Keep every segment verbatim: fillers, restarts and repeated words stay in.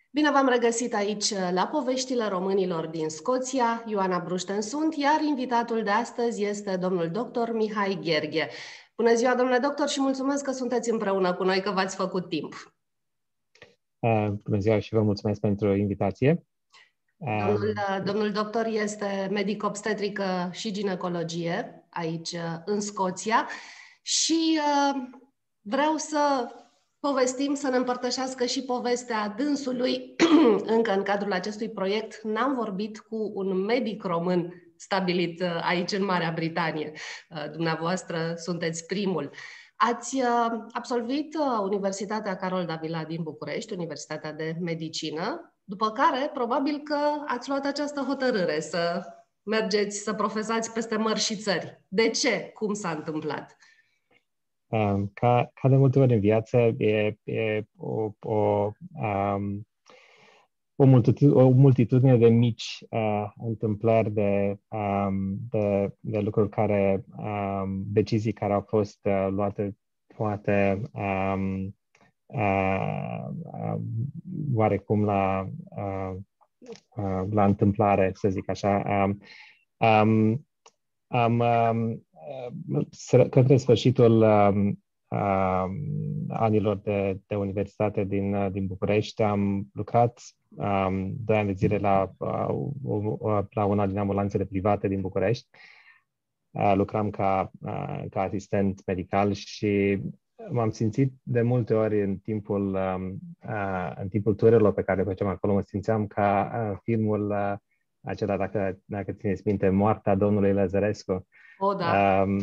Bine v-am regăsit aici la Poveștile Românilor din Scoția. Ioana Brușten sunt, iar invitatul de astăzi este domnul doctor Mihai Gheorghe. Bună ziua, domnule doctor, și mulțumesc că sunteți împreună cu noi, că v-ați făcut timp. Uh, bună ziua și vă mulțumesc pentru invitație. Domnul, domnul doctor este medic obstetrică și ginecologie aici în Scoția și uh, vreau să povestim, să ne împărtășească și povestea dânsului. Încă în cadrul acestui proiect n-am vorbit cu un medic român stabilit aici în Marea Britanie. Dumneavoastră sunteți primul. Ați absolvit Universitatea Carol Davila din București, Universitatea de Medicină, după care probabil că ați luat această hotărâre să mergeți să profesați peste mări și țări. De ce? Cum s-a întâmplat? Ca, ca de multe ori în viață, e, e o, o, um, o, multitudine, o multitudine de mici uh, întâmplări, de, um, de, de lucruri care, um, decizii care au fost uh, luate poate um, uh, uh, oarecum la, uh, uh, la întâmplare, să zic așa. Um, um, am um, către sfârșitul um, um, anilor de, de universitate din, din București, am lucrat um, doi ani de zile la, uh, la una din ambulanțele private din București. Uh, lucram ca, uh, ca asistent medical și m-am simțit de multe ori în timpul, um, uh, în timpul turelor pe care le făceam acolo, mă simțeam ca uh, filmul uh, acela, dacă, dacă țineți minte, Moartea domnului Lăzărescu. O, da. Um,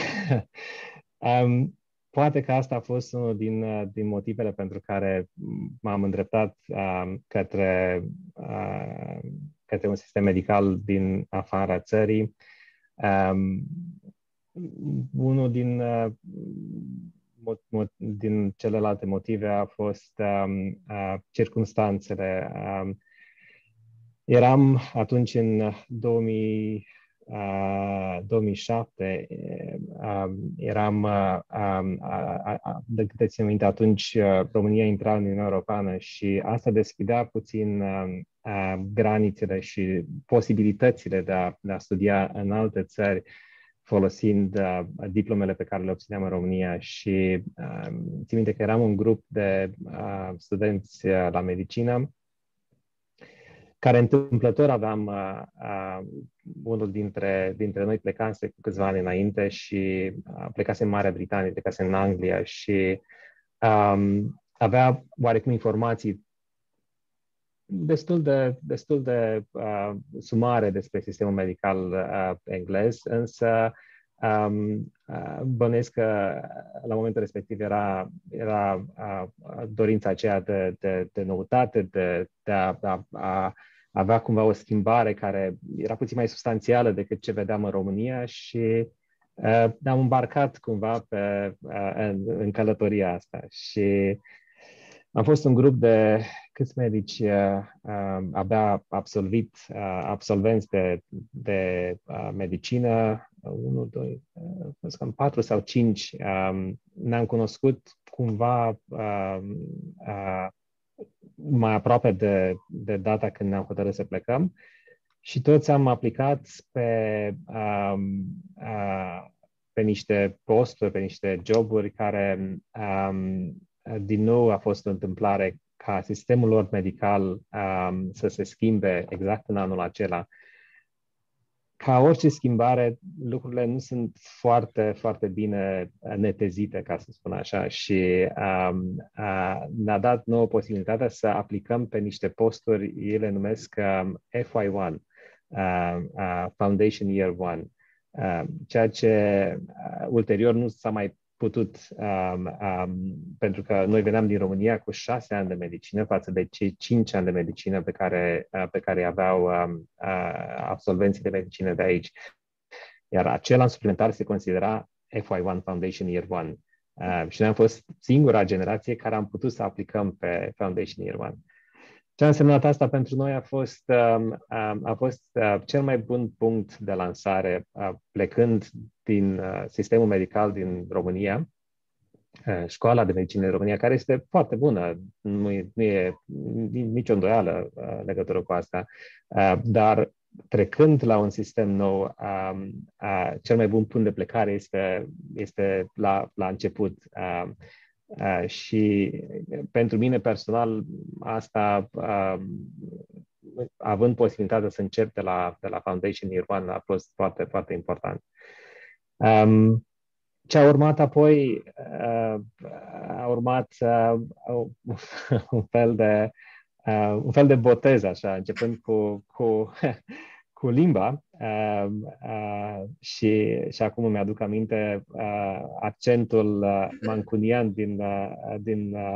um, poate că asta a fost unul din, din motivele pentru care m-am îndreptat um, către, uh, către un sistem medical din afara țării. Um, unul din, uh, mo- mo- din celelalte motive a fost um, uh, circumstanțele. Um, eram atunci în două mii Uh, două mii șapte, uh, eram, uh, uh, uh, de câte țin minte, atunci uh, România intra în Uniunea Europeană și asta deschidea puțin uh, uh, granițele și posibilitățile de a, de a studia în alte țări folosind uh, diplomele pe care le obțineam în România. Și uh, țin minte că eram un grup de uh, studenți uh, la medicină care întâmplător aveam, uh, uh, unul dintre, dintre noi plecase cu câțiva ani înainte și uh, plecase în Marea Britanie, plecase în Anglia și um, avea oarecum informații destul de, destul de uh, sumare despre sistemul medical uh, englez, însă um, uh, bănuiesc că la momentul respectiv era, era uh, dorința aceea de, de, de noutate, de, de a, a, a avea cumva o schimbare care era puțin mai substanțială decât ce vedeam în România și uh, ne-am îmbarcat cumva pe, uh, în, în călătoria asta. Și am fost un grup de câți medici uh, uh, abia absolvit, uh, absolvenți de, de uh, medicină, unu, doi, uh, cam patru sau cinci. Um, ne-am cunoscut cumva uh, uh, mai aproape de, de data când ne-am hotărât să plecăm și toți am aplicat pe, um, uh, pe niște posturi, pe niște joburi care, um, din nou, a fost o întâmplare ca sistemul lor medical um, să se schimbe exact în anul acela. Ca orice schimbare, lucrurile nu sunt foarte, foarte bine netezite, ca să spun așa, și um, uh, ne-a dat nouă posibilitatea să aplicăm pe niște posturi, ele numesc um, F Y unu, uh, uh, Foundation Year unu, uh, ceea ce uh, ulterior nu s-a mai putut, um, um, pentru că noi veneam din România cu șase ani de medicină față de cei cinci ani de medicină pe care, uh, pe care aveau um, uh, absolvenții de medicină de aici. Iar acel an suplimentar se considera F Y unu, Foundation Year unu. Uh, și noi am fost singura generație care am putut să aplicăm pe Foundation Year unu. Ce a însemnat asta pentru noi a fost, um, a fost uh, cel mai bun punct de lansare, uh, plecând din uh, sistemul medical din România școala de medicină în România, care este foarte bună, nu e, nu e nicio îndoială uh, legătură cu asta, uh, dar trecând la un sistem nou, uh, uh, cel mai bun punct de plecare este, este la, la început. Uh, uh, și pentru mine personal, asta, uh, având posibilitatea să încep de la, de la Foundation Year One, a fost foarte, foarte important. Um, Ce a urmat apoi, uh, a urmat uh, un fel de uh, un fel de botez, așa, începând cu, cu, cu limba uh, uh, și, și acum îmi aduc aminte uh, accentul uh, mancunian din, uh, din uh,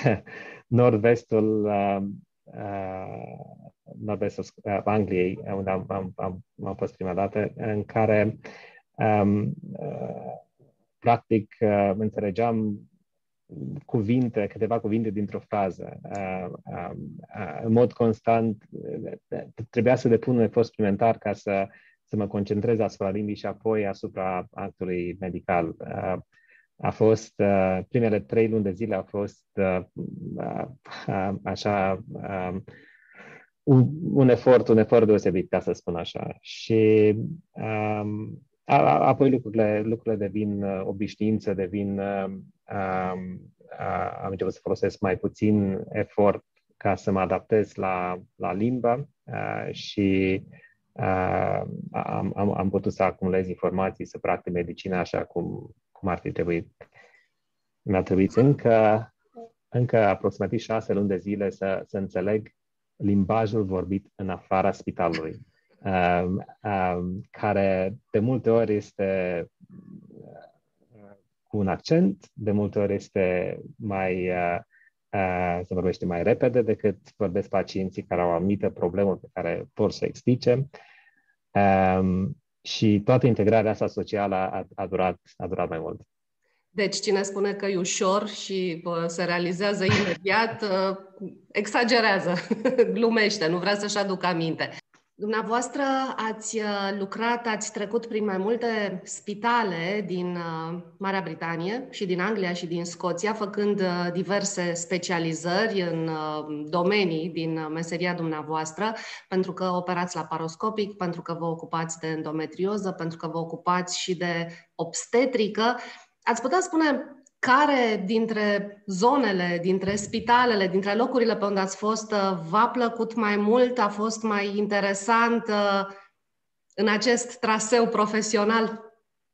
nord-vestul uh, uh, nord-vestul uh, Angliei, unde am, am, am, am fost prima dată, în care um, uh, practic, uh, înțelegeam cuvinte, câteva cuvinte dintr-o frază. Uh, uh, uh, în mod constant, uh, trebuia să depun un efort suplimentar ca să, să mă concentrez asupra limbii și apoi asupra actului medical. Uh, a fost, uh, primele trei luni de zile au fost uh, uh, uh, așa, uh, un, un efort, un efort deosebit, ca să spun așa. Și um, apoi lucrurile, lucrurile devin uh, obișnuință, devin, uh, uh, uh, am început să folosesc mai puțin efort ca să mă adaptez la, la limbă uh, și uh, am, am, am putut să acumulez informații, să practic medicina așa cum, cum ar fi trebuit. Mi-a trebuit încă, încă aproximativ șase luni de zile să, să înțeleg limbajul vorbit în afara spitalului. Um, um, care de multe ori este uh, cu un accent, de multe ori este mai, uh, uh, se vorbește mai repede decât vorbesc pacienții care au o anumită problemă pe care vor să explice. Um, și toată integrarea asta socială a, a, durat, a durat mai mult. Deci cine spune că e ușor și bă, se realizează imediat, exagerează, glumește, nu vrea să-și aducă aminte. Dumneavoastră ați lucrat, ați trecut prin mai multe spitale din Marea Britanie și din Anglia și din Scoția, făcând diverse specializări în domenii din meseria dumneavoastră, pentru că operați laparoscopic, pentru că vă ocupați de endometrioză, pentru că vă ocupați și de obstetrică. Ați putea spune care dintre zonele, dintre spitalele, dintre locurile pe unde ați fost v-a plăcut mai mult, a fost mai interesant în acest traseu profesional?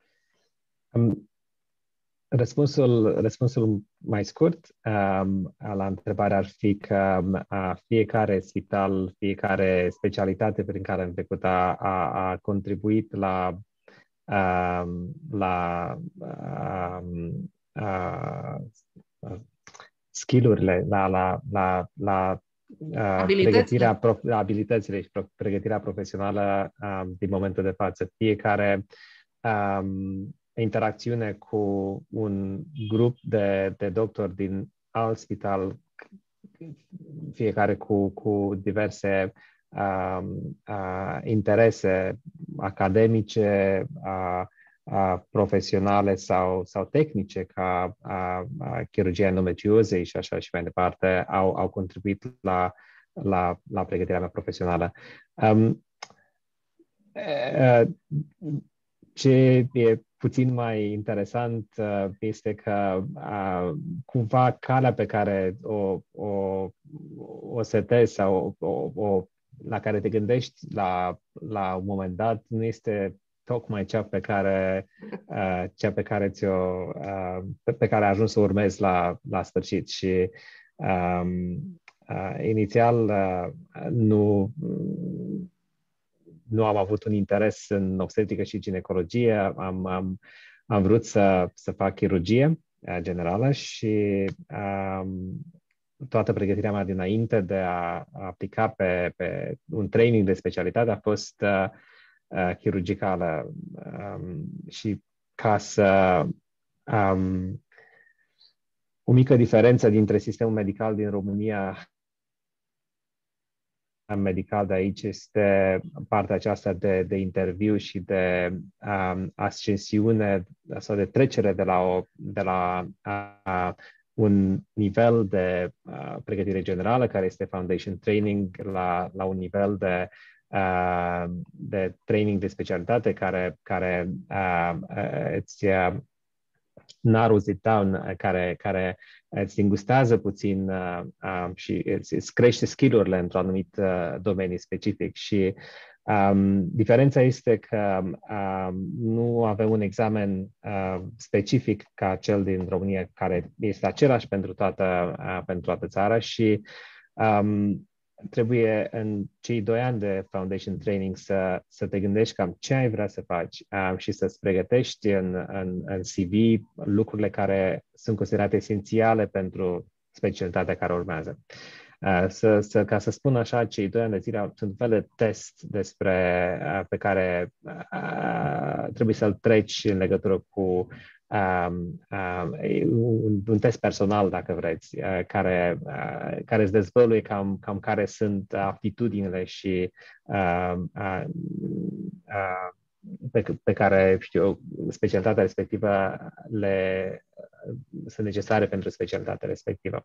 Răspunsul, răspunsul mai scurt um, la întrebare ar fi că uh, fiecare spital, fiecare specialitate prin care am trecut a, a, a contribuit la, uh, la uh, uh, skill-urile, la, la, la, la uh, pregătirea, prof, la abilitățile și pro, pregătirea profesională uh, din momentul de față. Fiecare um, interacțiune cu un grup de, de doctori din alt spital, fiecare cu, cu diverse uh, uh, interese academice, uh, uh, profesionale sau, sau tehnice, ca uh, uh, chirurgia endometriozei și așa și mai departe, au, au contribuit la, la, la pregătirea mea profesională. Um, uh, ce e puțin mai interesant uh, este că uh, cumva calea pe care o, o, o setezi sau o, o, o, la care te gândești la, la un moment dat nu este tocmai cea pe care, uh, cea pe care ți-o, uh, pe, pe care ai ajuns să urmezi la, la sfârșit. Și um, uh, inițial uh, nu nu am avut un interes în obstetrică și ginecologie, am, am, am vrut să, să fac chirurgie generală și um, toată pregătirea mea dinainte de a aplica pe, pe un training de specialitate a fost uh, uh, chirurgicală. Um, și ca să... Um, o mică diferență dintre sistemul medical din România medical de aici este partea aceasta de, de interviu și de um, ascensiune sau de trecere de la, o, de la uh, un nivel de uh, pregătire generală, care este foundation training, la, la un nivel de, uh, de training de specialitate care, care uh, îți uh, narrows it down, care, care îți îngustează puțin uh, uh, și îți, îți crește skill-urile într-un anumit uh, domeniu specific. Și um, diferența este că um, nu avem un examen uh, specific ca cel din România, care este același pentru toată, uh, pentru toată țara și um, trebuie în cei doi ani de foundation training să, să te gândești cam ce ai vrea să faci um, și să-ți pregătești în, în, în C V lucrurile care sunt considerate esențiale pentru specialitatea care urmează. Uh, să, să, ca să spun așa, cei doi ani de zile sunt un fel de test despre, uh, pe care uh, trebuie să-l treci în legătură cu Um, um, un, un test personal, dacă vreți, uh, care, uh, care îți dezvăluie cam, cam care sunt aptitudinile și uh, uh, uh, pe, pe care, știu, specialitatea respectivă le sunt necesare pentru specialitatea respectivă.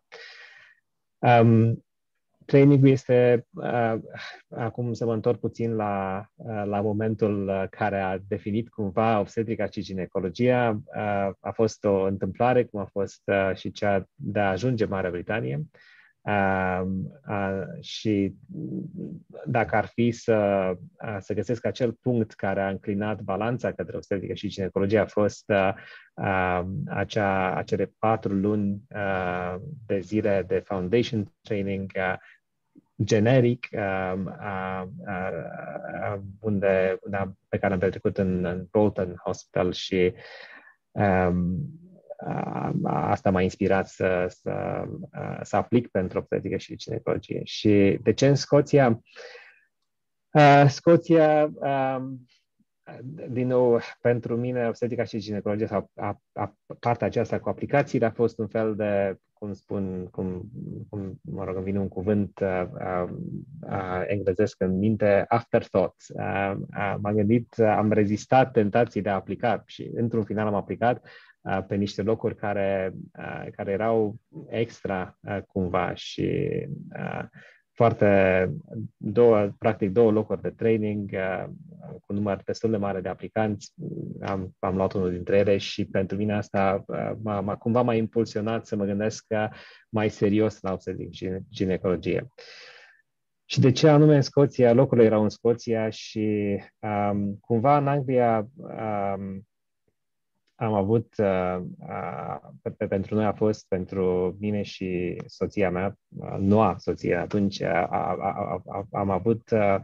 Um, Trainingul este, uh, acum să mă întorc puțin la, uh, la momentul care a definit cumva obstetrica și ginecologia. Uh, a fost o întâmplare, cum a fost uh, și cea de a ajunge în Marea Britanie. Uh, uh, și dacă ar fi să, uh, să găsesc acel punct care a înclinat balanța către obstetrică și ginecologie, a fost uh, uh, acea, acele patru luni uh, de zile de foundation training uh, generic, uh, uh, uh, unde, unde, pe care am petrecut în, în Bolton Hospital și um, asta m-a inspirat să, să, să aplic pentru obstetrică și ginecologie. Și de ce în Scoția? Uh, Scoția, um, din nou, pentru mine, obstetrica și ginecologia sau a, a, partea aceasta cu aplicațiile a fost un fel de, cum spun, cum, cum mă rog, îmi vine un cuvânt uh, uh, uh, englezesc în minte, afterthought. Uh, uh, m-am gândit, uh, am rezistat tentații de a aplica și într-un final am aplicat uh, pe niște locuri care, uh, care erau extra uh, cumva și uh, foarte două, practic două locuri de training uh, cu număr destul de mare de aplicanți. Am, am luat unul dintre ele și pentru mine asta uh, m-a, m-a, cumva m-a impulsionat să mă gândesc uh, mai serios la obstetrică și ginecologie. Și de ce anume în Scoția? Locurile erau în Scoția și um, cumva în Anglia um, am avut, uh, uh, pe, pe, pentru noi a fost, pentru mine și soția mea, uh, noua soție atunci, uh, a, a, a, am avut uh,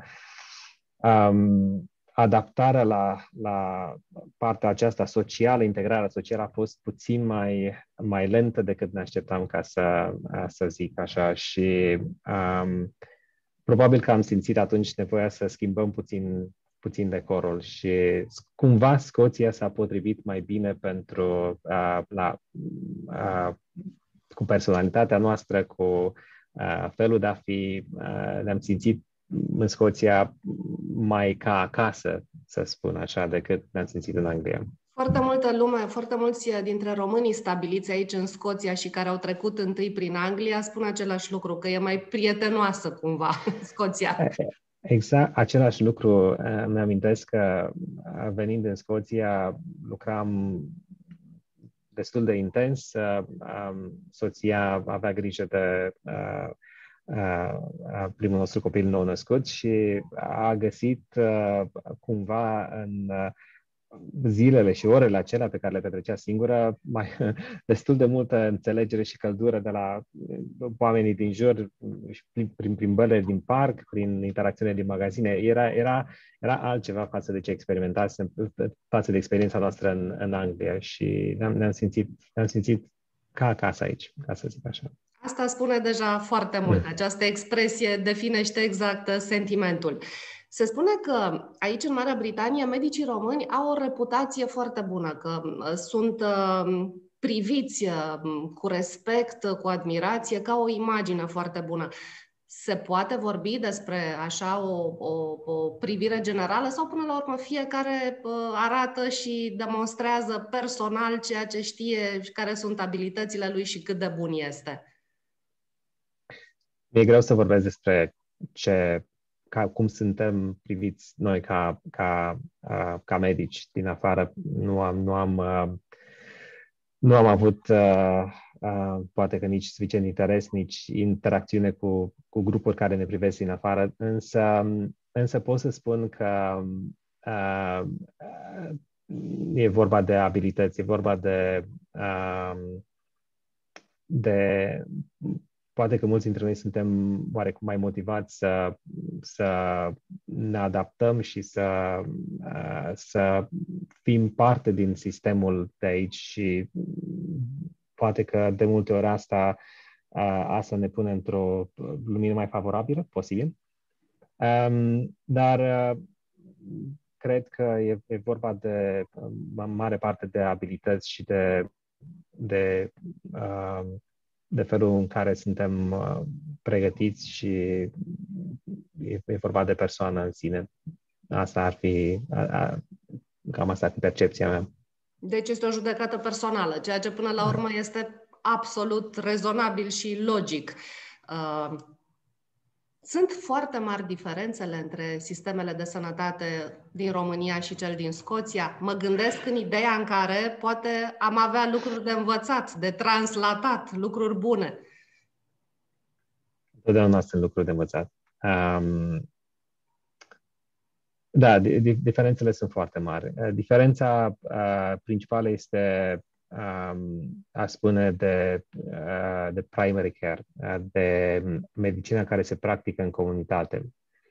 um, adaptarea la, la partea aceasta socială, integrarea socială a fost puțin mai, mai lentă decât ne așteptam, ca să, uh, să zic așa. Și um, probabil că am simțit atunci nevoia să schimbăm puțin puțin decorul și cumva Scoția s-a potrivit mai bine pentru uh, la, uh, cu personalitatea noastră, cu uh, felul de a fi, uh, ne-am simțit în Scoția mai ca acasă, să spun așa, decât ne-am simțit în Anglia. Foarte multă lume, foarte mulți dintre românii stabiliți aici în Scoția și care au trecut întâi prin Anglia spun același lucru, că e mai prietenoasă cumva Scoția. Exact, același lucru. Îmi amintesc că venind în Scoția lucram destul de intens. Soția avea grijă de primul nostru copil nou născut și a găsit cumva în zilele și orele acelea pe care le petrecea singură, mai destul de multă înțelegere și căldură de la oamenii din jur, prin plimbările din parc, prin interacțiunile din magazine. Era, era, era altceva față de ce experimentasem, față de experiența noastră în, în Anglia și ne-am, ne-am, simțit, ne-am simțit ca acasă aici, ca să zic așa. Asta spune deja foarte mult. Această expresie definește exact sentimentul. Se spune că aici, în Marea Britanie, medicii români au o reputație foarte bună, că sunt priviți cu respect, cu admirație, ca o imagine foarte bună. se poate vorbi despre așa o, o, o privire generală sau până la urmă fiecare arată și demonstrează personal ceea ce știe și care sunt abilitățile lui și cât de bun este? Mi-e greu să vorbesc despre ce, ca, cum suntem priviți noi ca, ca, ca medici din afară. Nu am, nu am, nu am avut Uh, poate că nici suficient interes, nici interacțiune cu, cu grupuri care ne privesc din afară, însă, însă pot să spun că uh, e vorba de abilități, e vorba de, uh, de poate că mulți dintre noi suntem oarecum mai motivați să, să ne adaptăm și să, uh, să fim parte din sistemul de aici și poate că de multe ori asta, uh, asta ne pune într-o lumină mai favorabilă, posibil. Um, dar uh, cred că e, e vorba de în mare parte de abilități și de, de, uh, de felul în care suntem uh, pregătiți și e, e vorba de persoană în sine. Asta ar fi, a, a, cam asta ar fi percepția mea. Deci este o judecată personală, ceea ce până la urmă este absolut rezonabil și logic. Sunt foarte mari diferențele între sistemele de sănătate din România și cel din Scoția. Mă gândesc în ideea în care poate am avea lucruri de învățat, de translatat, lucruri bune. Totdeauna sunt lucruri de învățat. Um... Da, diferențele sunt foarte mari. Diferența uh, principală este, um, a spune, de, uh, de primary care, uh, de medicina care se practică în comunitate.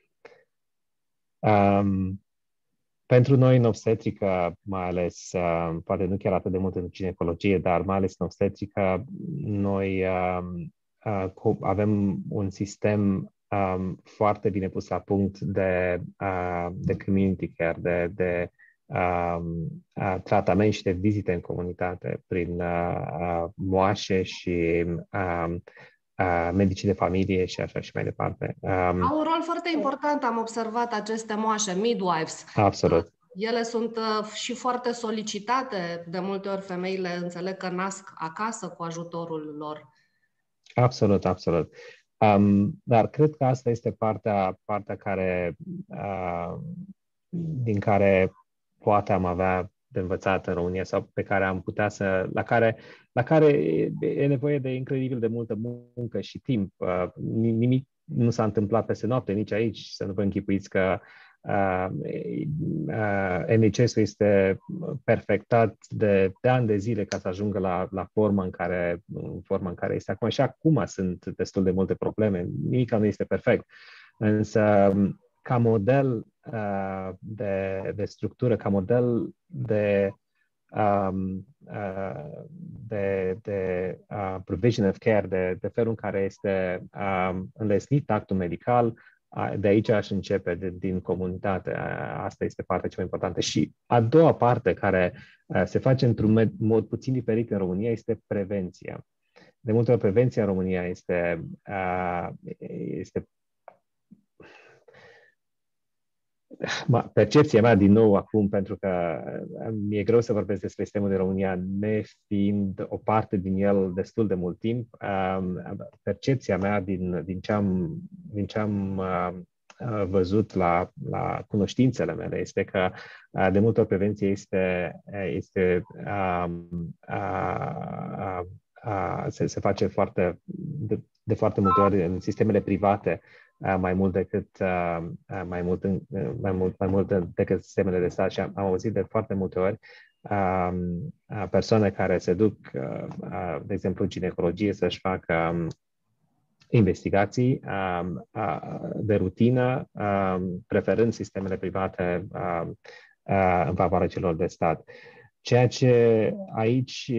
Um, pentru noi în obstetrică, mai ales, uh, poate nu chiar atât de mult în ginecologie, dar mai ales în obstetrică, noi uh, uh, avem un sistem Um, foarte bine pus la punct de, uh, de community care, de, de um, uh, tratament și de vizite în comunitate prin uh, uh, moașe și um, uh, medicii de familie și așa și mai departe. Um, Au un rol foarte important, am observat aceste moașe, midwives. Absolut. Ele sunt uh, și foarte solicitate, de multe ori femeile înțeleg că nasc acasă cu ajutorul lor. Absolut, absolut. Um, dar cred că asta este partea, partea care, uh, din care poate am avea de învățat în România sau pe care am putea să, la care, la care e nevoie de incredibil de multă muncă și timp. Uh, nimic nu s-a întâmplat peste noapte, nici aici, să nu vă închipuiți că Uh, uh, N H S-ul este perfectat de, de ani de zile ca să ajungă la, la forma în care, în forma în care este acum. Și acum sunt destul de multe probleme. Nimic nu este perfect. Însă, ca model uh, de, de structură, ca model de, um, uh, de, de uh, provision of care, de, de felul în care este um, înlesnit actul medical, de aici aș începe, de, din comunitate. Asta este partea cea mai importantă. Și a doua parte, care se face într-un mod puțin diferit în România, este prevenția. De multe ori, prevenția în România este, este percepția mea, din nou, acum, pentru că mi-e greu să vorbesc despre sistemul de România, nefiind o parte din el destul de mult timp, percepția mea din, din ce am, din ce am văzut la, la cunoștințele mele este că de multe ori prevenția este, este a, a, a, a, se, se face foarte, de, de foarte multe ori în sistemele private, mai mult decât mai mult, mai mult, mai mult decât sistemele de stat. Și am, am auzit de foarte multe ori persoane care se duc, de exemplu, în ginecologie să-și facă investigații de rutină, preferând sistemele private în favoarea celor de stat. Ceea ce aici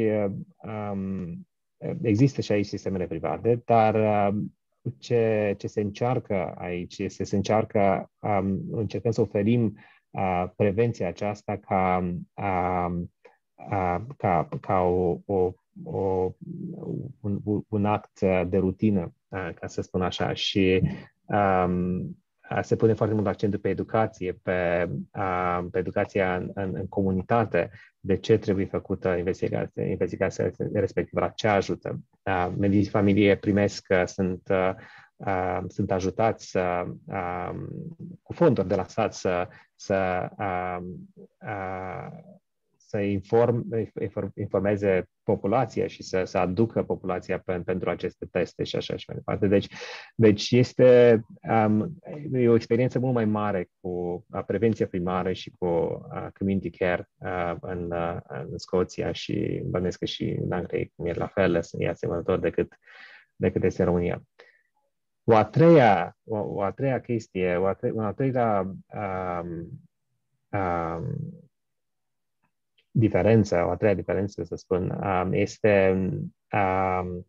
există și aici sistemele private, dar Ce, ce se încearcă aici este să încearcă, um, încercăm să oferim uh, prevenția aceasta ca, uh, uh, ca, ca o, o, o, un, un act de rutină ca să spun așa. Și um, se pune foarte mult accentul pe educație, pe, uh, pe educația în, în, în comunitate, de ce trebuie făcută investigația, investigația respectivă, la ce ajută. Uh, medicii familie primesc, uh, sunt, uh, uh, sunt ajutați să, uh, cu fonduri de la stat să, să, uh, uh, să inform, informeze populația și să, să aducă populația pe, pentru aceste teste și așa și mai departe. Deci, deci este um, e o experiență mult mai mare cu uh, prevenția primară și cu uh, community care uh, în, uh, în Scoția și bănesc că și în Anglia e la fel, e asemănător decât, decât este în România. O a treia, o, o a treia chestie, o a tre- un a treilea um, um, diferență, o a treia diferență, să spun, um, este um,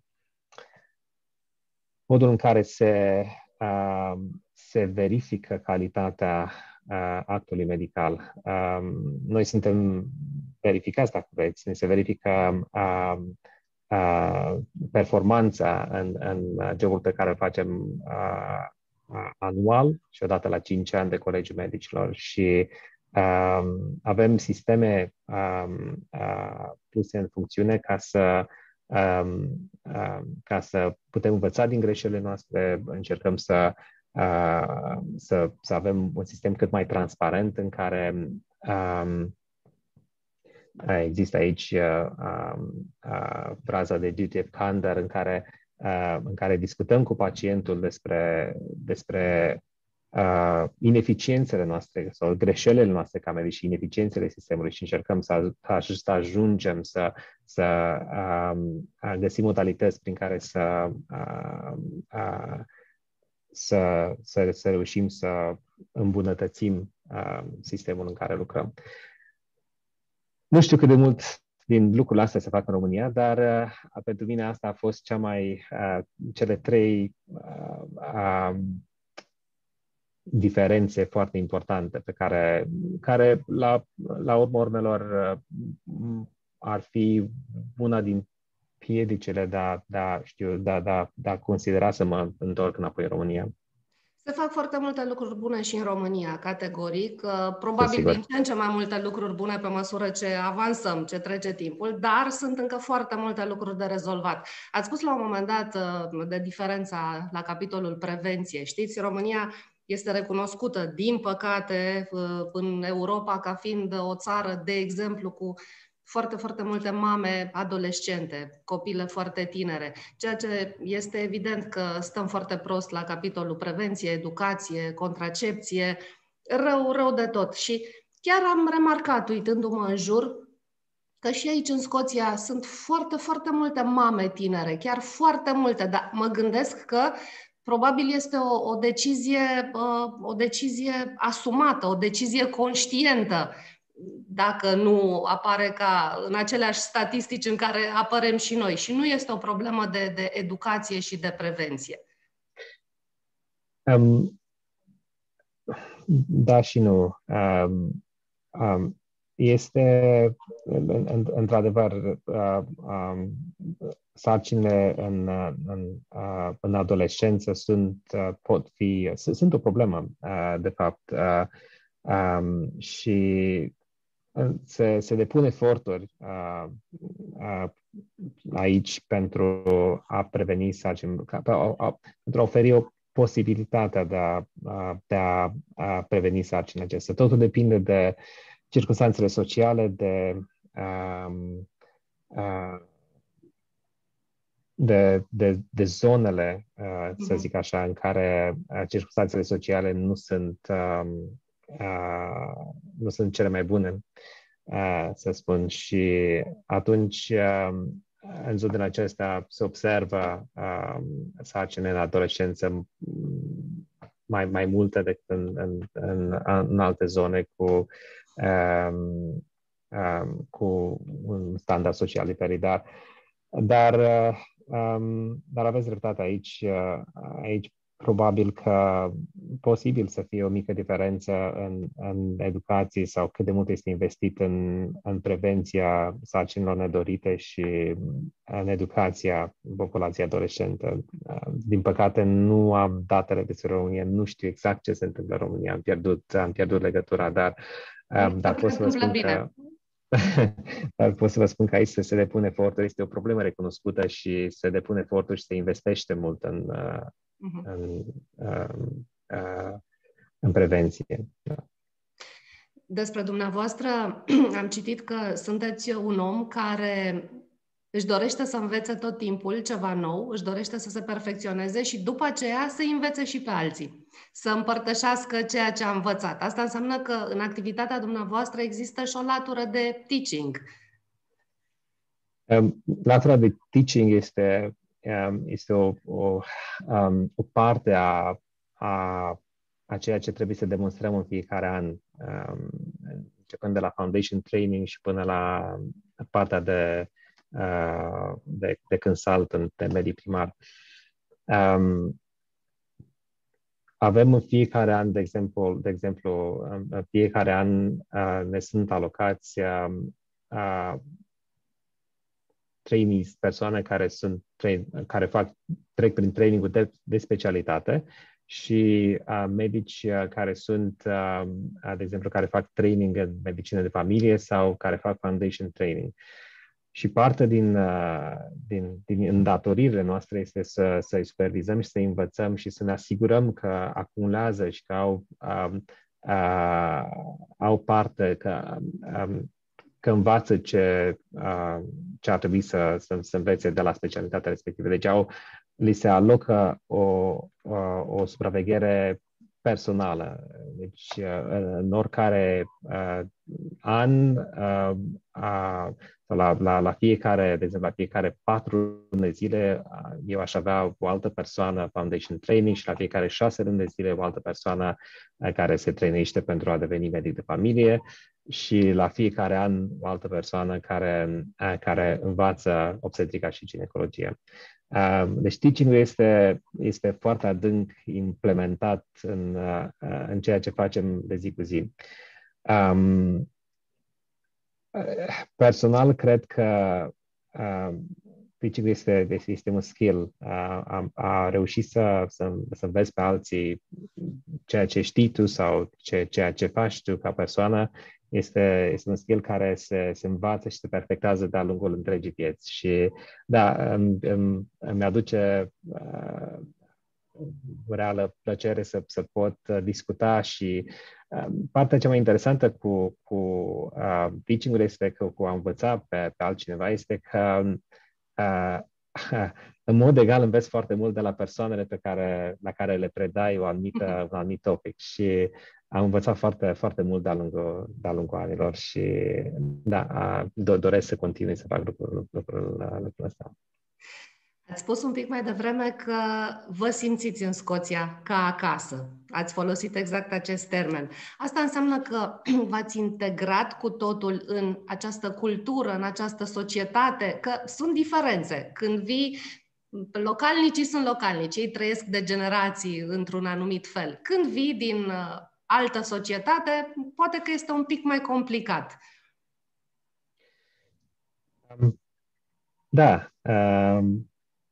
modul în care se, um, se verifică calitatea uh, actului medical. Um, noi suntem verificați, dacă vreți, ne se verifică um, uh, performanța în, în jobul pe care îl facem uh, anual și odată la cinci ani de Colegiul Medicilor și Um, avem sisteme um, uh, puse în funcțiune ca să, um, uh, ca să putem învăța din greșelile noastre, încercăm să, uh, să, să avem un sistem cât mai transparent în care um, există aici uh, uh, fraza de duty of candor în care, uh, în care discutăm cu pacientul despre, despre Uh, ineficiențele noastre sau greșelile noastre ca medici și ineficiențele sistemului și încercăm să, să ajungem să, să um, găsim modalități prin care să, uh, uh, să, să, să reușim să îmbunătățim uh, sistemul în care lucrăm. Nu știu cât de mult din lucrurile astea se fac în România, dar uh, pentru mine asta a fost cea mai, uh, cele trei uh, uh, diferențe foarte importante pe care, care la, la urma urmelor ar fi una din piedicele de a, de a, știu, de a, de a, de a considera să mă întorc înapoi în România. Se fac foarte multe lucruri bune și în România, categoric. Probabil din ce în ce mai multe lucruri bune pe măsură ce avansăm, ce trece timpul, dar sunt încă foarte multe lucruri de rezolvat. Ați spus la un moment dat de diferența la capitolul prevenție. Știți, România este recunoscută, din păcate, în Europa ca fiind o țară, de exemplu, cu foarte, foarte multe mame adolescente, copile foarte tinere, ceea ce este evident că stăm foarte prost la capitolul prevenție, educație, contracepție, rău, rău de tot. Și chiar am remarcat, uitându-mă în jur, că și aici în Scoția sunt foarte, foarte multe mame tinere, chiar foarte multe, dar mă gândesc că probabil este o, o decizie, o decizie asumată, o decizie conștientă, dacă nu apare ca în aceleași statistici în care apărem și noi. Și nu este o problemă de, de educație și de prevenție. Um, da și nu. Um, um, este, într-adevăr, uh, um, sarcinile în, în, uh, în adolescență sunt, uh, pot fi, sunt o problemă, uh, de fapt, uh, um, și se, se depun eforturi uh, uh, aici pentru a preveni sarcini, pentru a oferi o posibilitate de a, de a, a preveni sarcini acestea. Totul depinde de circunstanțele sociale, de, um, uh, de, de, de zonele, uh, să zic așa, în care uh, circunstanțele sociale nu sunt, um, uh, nu sunt cele mai bune, uh, să spun. Și atunci, uh, în zonele acestea, se observă uh, sarcini în adolescență mai, mai multe decât în, în, în, în alte zone cu Um, um, cu un standard social diferit, dar, dar, um, dar aveți dreptate aici. Uh, aici probabil că posibil să fie o mică diferență în, în educație sau cât de mult este investit în, în prevenția sarcinilor nedorite și în educația populației adolescentă. Din păcate, nu am datele despre România, nu știu exact ce se întâmplă în România, am pierdut, am pierdut legătura, dar, dar pot să vă spun că Dar pot să vă spun că aici se depune efortul, este o problemă recunoscută și se depune efortul și se investește mult în, uh-huh. în, uh, uh, în prevenție. Da. Despre dumneavoastră am citit că sunteți un om care își dorește să învețe tot timpul ceva nou, își dorește să se perfecționeze și după aceea să învețe și pe alții, să împărtășească ceea ce a învățat. Asta înseamnă că în activitatea dumneavoastră există și o latură de teaching. Um, latura de teaching este, um, este o, o, um, o parte a, a, a ceea ce trebuie să demonstrăm în fiecare an, um, începând de la foundation training și până la partea de Uh, de, de consultant, de medii primar. Um, avem în fiecare an, de exemplu, de exemplu în fiecare an uh, ne sunt alocați uh, uh, trainees, persoane care sunt train, care fac trec prin training-ul de, de specialitate și uh, medici uh, care sunt, uh, de exemplu, care fac training în medicină de familie sau care fac foundation training. Și parte din, din, din îndatoririle noastre este să, să-i supervizăm și să-i învățăm și să ne asigurăm că acumulează și că au, um, uh, au parte, că, um, că învață ce, uh, ce ar trebui să, să, să învețe de la specialitatea respectivă. Deci au, li se alocă o, o, o supraveghere personală. Deci, în oricare uh, an, uh, uh, la, la, la fiecare, de exemplu, la fiecare patru luni de zile, uh, eu aș avea o altă persoană foundation training și la fiecare șase luni de zile o altă persoană uh, care se trăinește pentru a deveni medic de familie și la fiecare an o altă persoană care, uh, care învață obstetrica și ginecologie. Uh, deci teaching-ul este, este foarte adânc implementat în, uh, în ceea ce facem de zi cu zi. Um, personal, cred că uh, teaching este, este un skill. Uh, a, a reușit să, să, să înveți pe alții ceea ce știi tu sau ce, ceea ce faci tu ca persoană este, este un skill care se, se învață și se perfectează de-a lungul întregii vieți. Și da, îmi, îmi, îmi aduce uh, o reală plăcere să, să pot discuta și uh, partea cea mai interesantă cu, cu uh, teaching-ul este că cu a învăța pe, pe altcineva este că uh, în mod egal înveți foarte mult de la persoanele pe care, la care le predai o anumită, un anumit topic și am învățat foarte, foarte mult de-a lungul, de-a lungul anilor și da, do- doresc să continui să fac lucrul, lucrul, lucrul ăsta. Ați spus un pic mai devreme că vă simțiți în Scoția ca acasă. Ați folosit exact acest termen. Asta înseamnă că v-ați integrat cu totul în această cultură, în această societate, că sunt diferențe. Când vii, localnicii sunt localnici, ei trăiesc de generații într-un anumit fel. Când vii din altă societate, poate că este un pic mai complicat. Um, da. Um...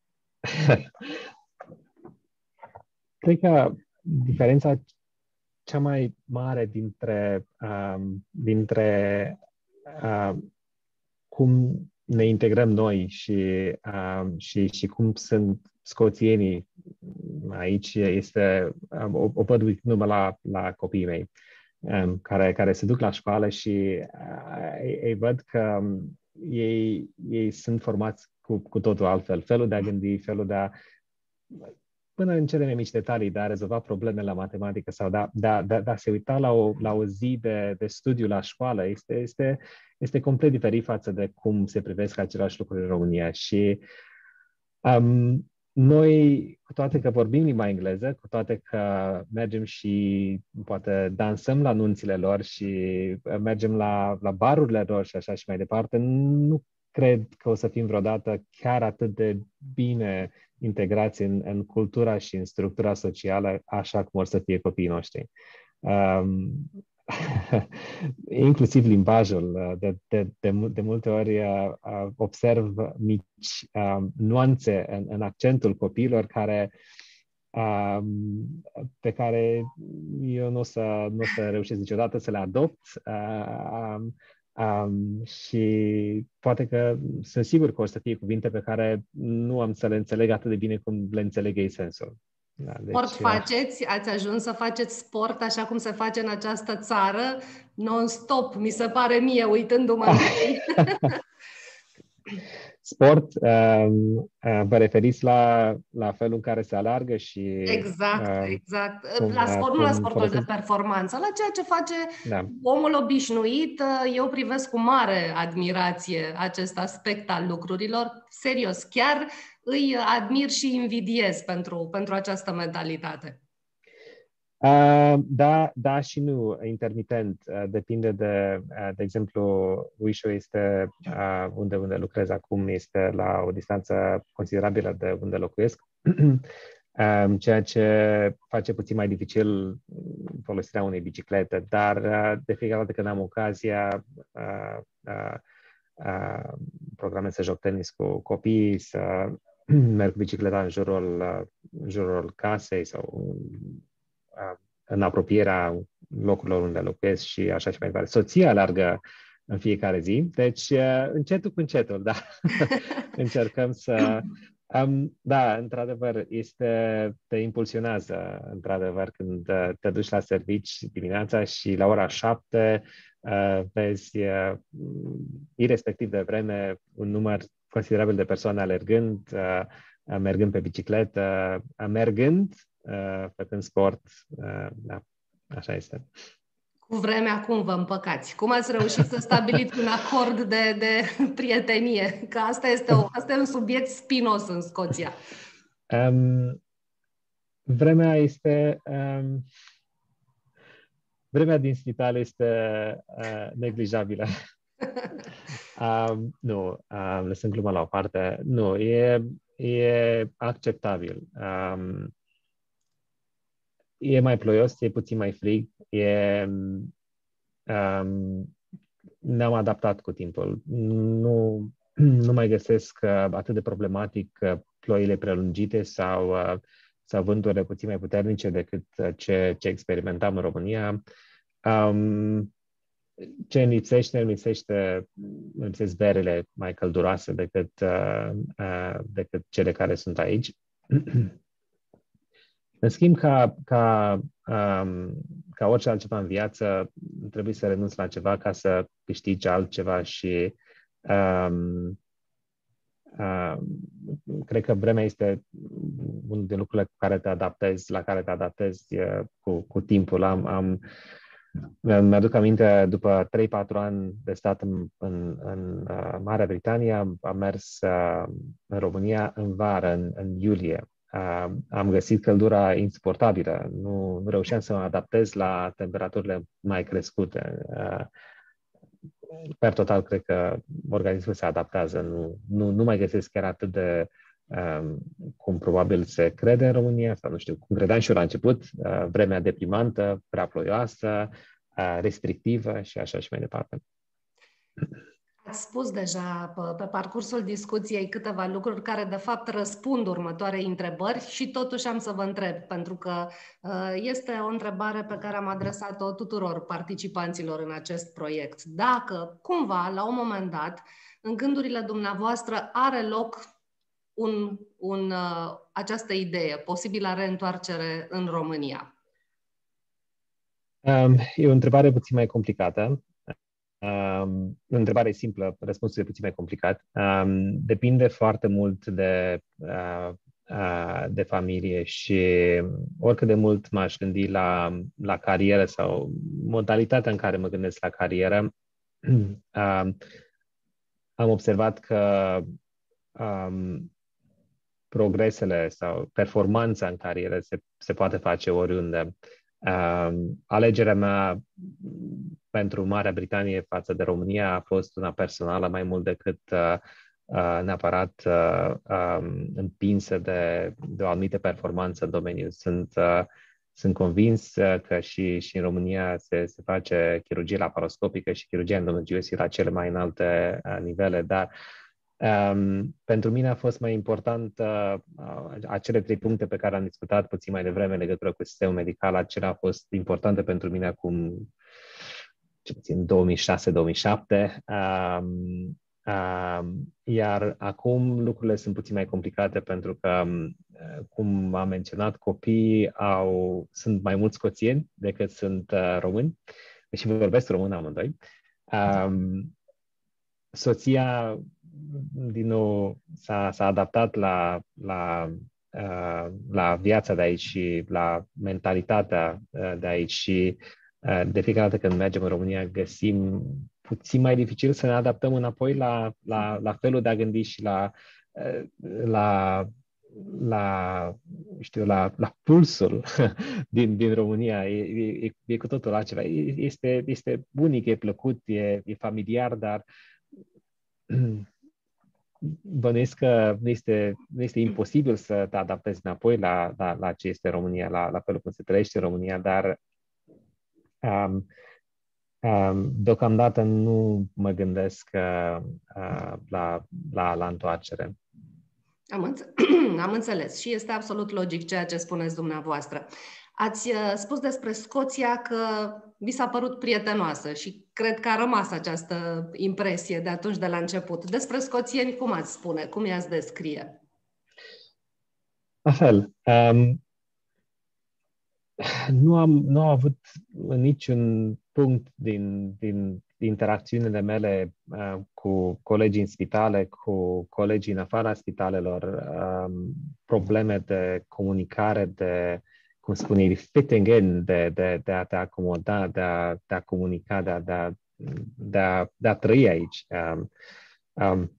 Cred că diferența cea mai mare dintre, um, dintre um, cum ne integrăm noi și, um, și, și cum sunt scoțienii aici este, um, o, o văd uitându-mă la, la copiii mei um, care, care se duc la școală și uh, îi văd că um, ei, ei sunt formați cu, cu totul altfel. Felul de a gândi, felul de a până în cele mai mici detalii, de a rezolva probleme la matematică sau de a, de a, de a se uita la o, la o zi de, de studiu la școală, este, este, este complet diferit față de cum se privesc același lucruri în România. Și um, noi, cu toate că vorbim limba engleză, cu toate că mergem și poate dansăm la nunțile lor și mergem la, la barurile lor și așa și mai departe, nu cred că o să fim vreodată chiar atât de bine integrați în, în cultura și în structura socială așa cum vor să fie copiii noștri. Um, inclusiv limbajul. De, de, de, de multe ori uh, observ mici uh, nuanțe în, în accentul copiilor care uh, pe care eu nu o să, nu o să reușesc niciodată să le adopt. Uh, um, Um, și poate că sunt sigur că o să fie cuvinte pe care nu am să le înțeleg atât de bine cum le înțeleg ei sensul. Da, deci, sport faceți? Ați ajuns să faceți sport așa cum se face în această țară, non-stop, mi se pare mie, uitându-mă în ei. Sport, um, vă referiți la, la felul în care se alergă și... Exact, um, exact. cum, La sport, nu la sportul folosesc... de performanță, la ceea ce face da. omul obișnuit. Eu privesc cu mare admirație acest aspect al lucrurilor. Serios, chiar îi admir și invidiez pentru, pentru această mentalitate. Uh, da, da și nu, intermitent. Uh, depinde de, uh, de exemplu, Wisho este uh, unde, unde lucrez acum, este la o distanță considerabilă de unde locuiesc, um, ceea ce face puțin mai dificil folosirea unei biciclete, dar uh, de fiecare dată când am ocazia, uh, uh, uh, programez să joc tenis cu copiii, să merg cu bicicleta în jurul, uh, în jurul casei sau în apropierea locurilor unde locuiesc și așa și mai departe. Soția alergă în fiecare zi, deci încetul cu încetul, da. Încercăm să... Um, da, într-adevăr, este, te impulsionează, într-adevăr, când te duci la servici dimineața și la ora șapte uh, vezi, uh, irespectiv de vreme, un număr considerabil de persoane alergând, uh, mergând pe bicicletă, uh, mergând, Uh, făcând sport, uh, da, așa este. Cu vremea cum vă împăcați? Cum ați reușit să stabiliți un acord de, de prietenie? Că asta este, o, asta e un subiect spinos în Scoția. Um, vremea este... Um, vremea din spital este uh, neglijabilă. um, nu, um, lăsând gluma la o parte. Nu, e, e acceptabil. Um, E mai ploios, e puțin mai frig, e, um, ne-am adaptat cu timpul. Nu, nu mai găsesc uh, atât de problematic uh, ploile prelungite sau, uh, sau vânturile puțin mai puternice decât uh, ce, ce experimentam în România. Um, ce îmi lipsește, îmi lipsește, îmi lipsesc berele mai călduroase decât, uh, uh, decât cele care sunt aici. În schimb, ca, ca, um, ca orice altceva în viață, trebuie să renunți la ceva ca să câștigi altceva și um, uh, cred că vremea este unul din lucrurile cu care te adaptezi, la care te adaptezi uh, cu, cu timpul. Am, am, mi-aduc aminte, după trei patru ani de stat în, în, în uh, Marea Britanie, am, am mers uh, în România în vară, în, în iulie. Uh, am găsit căldura insuportabilă. Nu, nu reușeam să mă adaptez la temperaturile mai crescute. Uh, per total, cred că organismul se adaptează. Nu, nu, nu mai găsesc chiar atât de um, cum probabil se crede în România, sau nu știu, cum credeam și eu la început, uh, vremea deprimantă, prea ploioasă, uh, restrictivă și așa și mai departe. Ați spus deja pe, pe parcursul discuției câteva lucruri care de fapt răspund următoarei întrebări și totuși am să vă întreb, pentru că uh, este o întrebare pe care am adresat-o tuturor participanților în acest proiect. Dacă cumva, la un moment dat, în gândurile dumneavoastră are loc un, un, uh, această idee, posibilă reîntoarcere în România? Um, e o întrebare puțin mai complicată. Um, o întrebare simplă, răspunsul e puțin mai complicat. Um, depinde foarte mult de, uh, uh, de familie și oricât de mult m-aș gândi la, la carieră sau modalitatea în care mă gândesc la carieră, um, am observat că um, progresele sau performanța în carieră se, se poate face oriunde. Uh, alegerea mea pentru Marea Britanie față de România a fost una personală mai mult decât uh, uh, neapărat uh, um, împinsă de, de o anumită performanță în domeniu. Sunt, uh, sunt convins uh, că și, și în România se, se face chirurgie laparoscopică și chirurgia endometriosis la cele mai înalte uh, nivele, dar Um, pentru mine a fost mai important uh, acele trei puncte pe care am discutat puțin mai devreme în legătură cu sistemul medical. Acelea au fost importante pentru mine acum, ce puțin, două mii șase două mii șapte. Um, um, iar acum lucrurile sunt puțin mai complicate pentru că, cum am menționat, copiii au, sunt mai mulți scoțieni decât sunt uh, români, deși vorbesc român amândoi. Um, soția din nou s-a, s-a adaptat la, la, uh, la viața de aici și la mentalitatea uh, de aici și uh, de fiecare dată când mergem în România găsim puțin mai dificil să ne adaptăm înapoi la, la, la felul de a gândi și la, uh, la, la, știu, la, la pulsul din, din România. E, e, e cu totul altceva. Este, este unic, e plăcut, e, e familiar, dar bănuiesc că nu este, nu este imposibil să te adaptezi înapoi la, la, la ce este România, la, la felul cum se trăiește în România, dar um, um, deocamdată nu mă gândesc uh, uh, la, la, la întoarcere. Am, înțe- Am înțeles și este absolut logic ceea ce spuneți dumneavoastră. Ați spus despre Scoția că vi s-a părut prietenoasă și cred că a rămas această impresie de atunci, de la început. Despre scoțieni, cum ați spune? Cum i-ați descrie? La fel. Um, nu, am, nu am avut niciun punct din, din interacțiunile mele uh, cu colegii în spitale, cu colegii în afara spitalelor, um, probleme de comunicare, de, cum spune, fitting in, de, de, de a te acomoda, de a, de a comunica, de a, de a, de a, de a trăi aici. Um, um,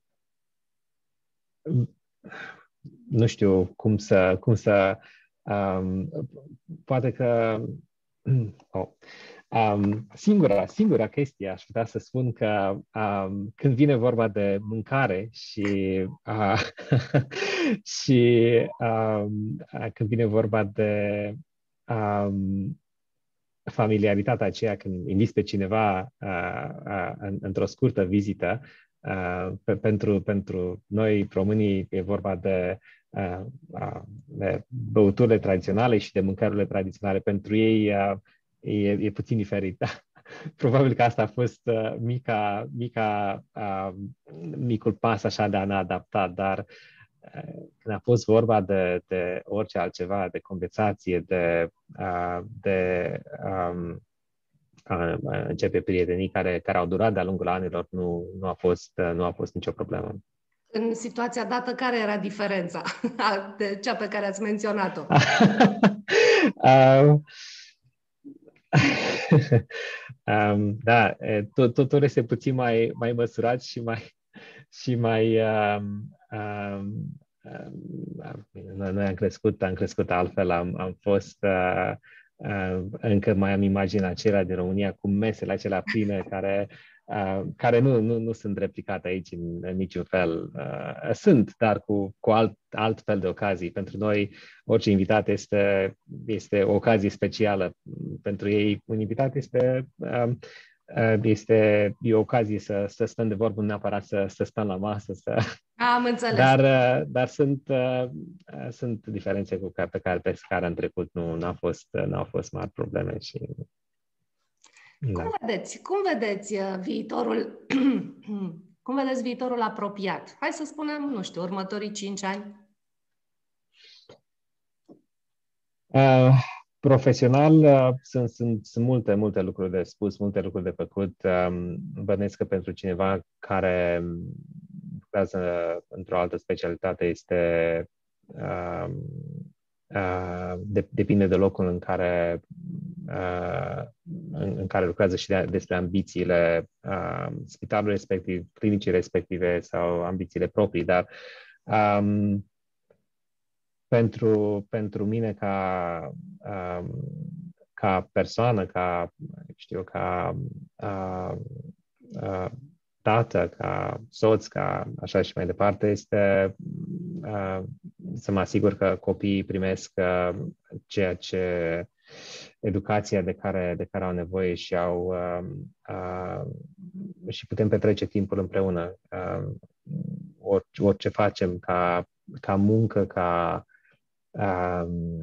nu știu cum să, cum să um, poate că oh, um, singura, singura chestie aș putea să spun că um, când vine vorba de mâncare și uh, și um, când vine vorba de um, familiaritatea aceea când inviți pe cineva uh, uh, în, într-o scurtă vizită, uh, pe, pentru, pentru noi românii e vorba de, uh, uh, de băuturile tradiționale și de mâncărurile tradiționale. Pentru ei uh, e, e puțin diferit. Probabil că asta a fost uh, mica, mica, uh, micul pas așa de a ne adapta, dar când a fost vorba de, de orice altceva, de conversație, de, uh, de um, a începe prietenii care, care au durat de-a lungul anilor, nu, nu, a fost, nu a fost nicio problemă. În situația dată, care era diferența de cea pe care ați menționat-o? um, um, da, tot, totul este puțin mai, mai măsurat și mai, și mai um, um, noi am crescut, am crescut altfel, am, am fost, uh, uh, încă mai am imaginea acelea din România cu mesele acelea pline care, uh, care nu, nu, nu sunt replicate aici în, în niciun fel. Uh, sunt, dar cu, cu alt, alt fel de ocazii. Pentru noi, orice invitat este, este o ocazie specială. Pentru ei, un invitat este... Uh, Este e o ocazie să, să stăm de vorbă, neapărat să, să stăm la masă. Să... Am înțeles. Dar, dar sunt, sunt diferențe cu care, pe care, pe care în trecut nu n-au fost, n-au fost mari probleme. Și... Cum Da. vedeți, cum vedeți viitorul, cum vedeți viitorul apropiat? Hai să spunem, nu știu, următorii cinci ani? Uh, Profesional, uh, sunt, sunt, sunt multe, multe lucruri de spus, multe lucruri de făcut. Um, bănesc că pentru cineva care lucrează într-o altă specialitate este uh, uh, de, depinde de locul în care uh, în, în care lucrează și de, despre ambițiile uh, spitalului respectiv, clinicii respective sau ambițiile proprii, dar um, Pentru, pentru mine ca, um, ca persoană, ca, știu, ca uh, uh, tată, ca soț, ca așa și mai departe, este uh, să mă asigur că copiii primesc uh, ceea ce educația de care, de care au nevoie și au uh, uh, și putem petrece timpul împreună. Uh, orice, orice facem ca, ca muncă, ca uh,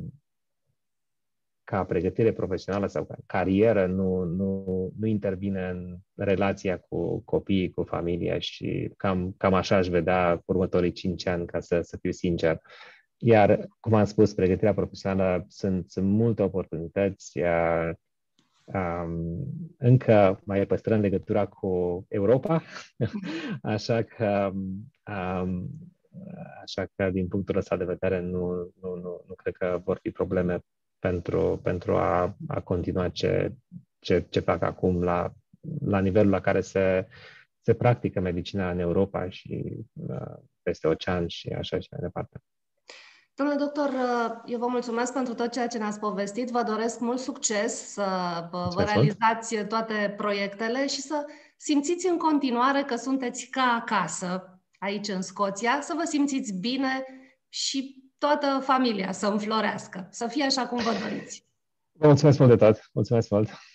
ca pregătire profesională sau ca carieră nu, nu, nu intervine în relația cu copiii, cu familia și cam, cam așa aș vedea următorii cinci ani, ca să, să fiu sincer. Iar, cum am spus, pregătirea profesională sunt, sunt multe oportunități. Iar, um, încă mai păstrăm legătura cu Europa, așa că um, așa că din punctul ăsta de vedere nu, nu, nu, nu cred că vor fi probleme pentru, pentru a, a continua ce, ce, ce fac acum la, la nivelul la care se, se practică medicina în Europa și uh, peste ocean și așa și mai departe. Domnule doctor, eu vă mulțumesc pentru tot ceea ce ne-ați povestit. Vă doresc mult succes să vă realizați toate proiectele și să simțiți în continuare că sunteți ca acasă aici în Scoția, să vă simțiți bine și toată familia să înflorească, să fie așa cum vă doriți. Vă mulțumesc mult de tot. Mulțumesc mult.